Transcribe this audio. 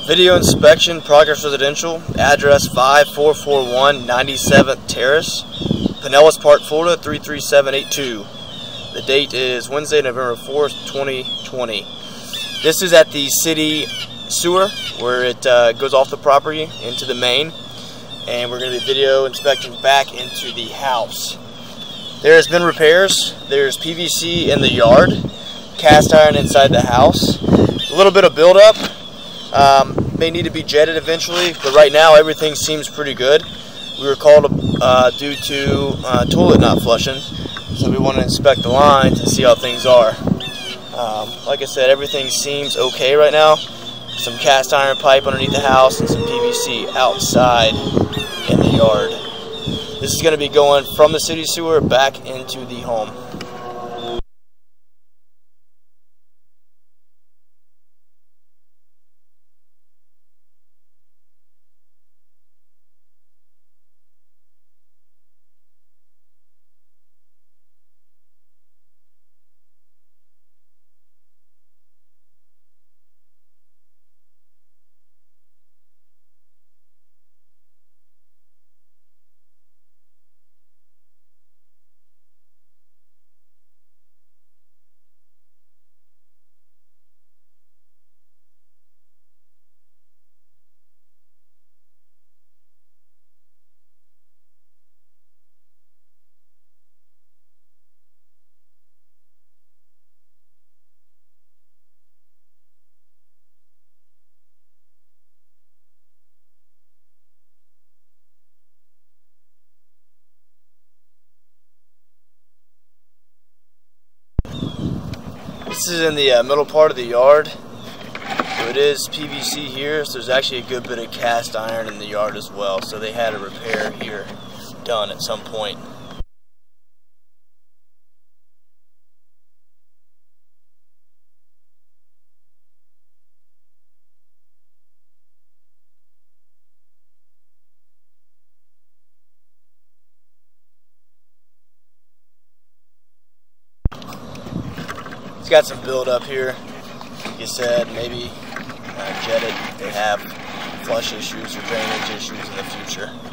Video inspection, Progress Residential, address 5441 97th Terrace, Pinellas Park, Florida 33782. The date is Wednesday, November 4th, 2020. This is at the city sewer where it goes off the property into the main, and we're going to be video inspecting back into the house. There has been repairs. There's PVC in the yard, cast iron inside the house, a little bit of buildup. May need to be jetted eventually, but right now everything seems pretty good. We were called due to toilet not flushing, so we want to inspect the lines and see how things are. Like I said, everything seems okay right now. Some cast iron pipe underneath the house and some PVC outside in the yard. This is going to be going from the city sewer back into the home. This is in the middle part of the yard, so it is PVC here, so there's actually a good bit of cast iron in the yard as well, so they had a repair here done at some point. Got some build up here. Like I said, maybe jet it if they have flush issues or drainage issues in the future.